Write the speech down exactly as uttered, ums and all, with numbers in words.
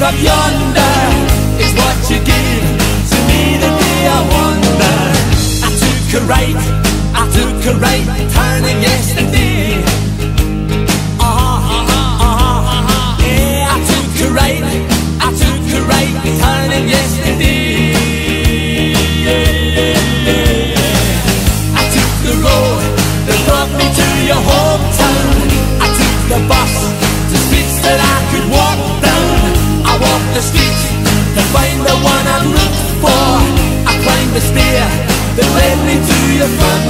up yonder is what you give to me the day I wonder. I took a right, I took a right turning yesterday. Uh-huh, uh-huh, uh-huh. Yeah, I took a right, I took a right turning yesterday. Yeah, yeah, yeah. I took the road that brought me to your hometown. I took the bus to streets that I could walk down. I walked the streets to find the one I looked for. I climbed the stair that led me to your front